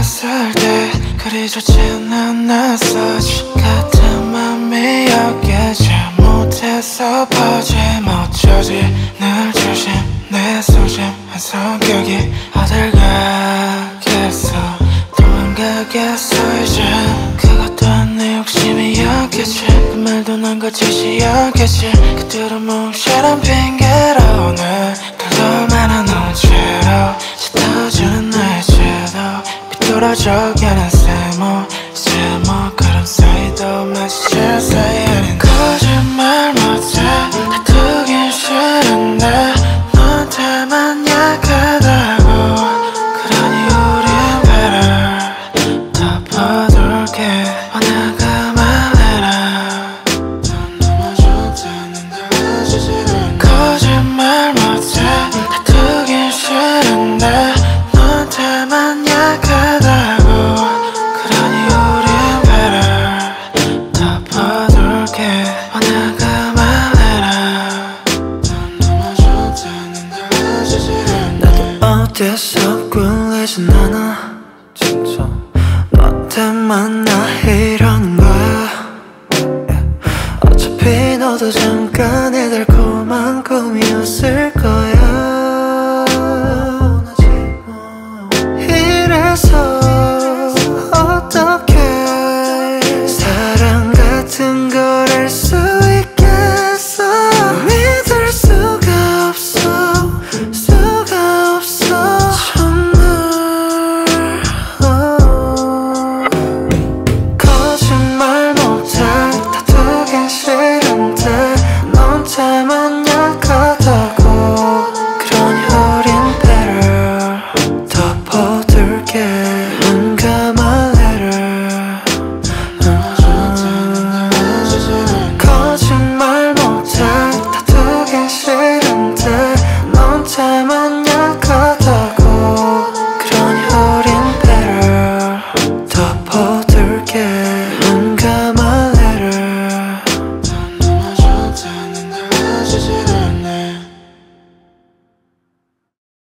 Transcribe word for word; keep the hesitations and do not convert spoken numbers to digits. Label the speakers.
Speaker 1: 만났을 때 그리 좋지는 않았었지. 같은 맘이었겠지. 못해서 보지 못하지. 늘 조심내 소심한 성격이 어딜 가겠어. 도망가겠어 이제. 그것도 내 욕심이었겠지. 그 말도 난 거짓이었겠지. 그대로 뭉실한 핑계로 날 둘러만한 우체로 짙어지는 나의 채도 삐뚤어져 가는 세모 세모 그런 사이도 마치 제 사이 아닌 거짓말 못해. 다투긴 싫은데 너한테만 약하다고. 그러니 우린 better 덮어둘게. 원하가 말해라. 넌 너무 좋다는데 왜 지지를. 거짓말 못해. 다투긴 싫은데 너한테만 약하다고. 그러니 우린 better 덮어둘게. 원하가 말해라. 넌 너무 좋다는데 왜 지지를. 나도 어디서 꿀리진 않아. 진짜 너한테만 나 이러는 거야. 어차피 너도 잠깐의 달콤한 꿈이었을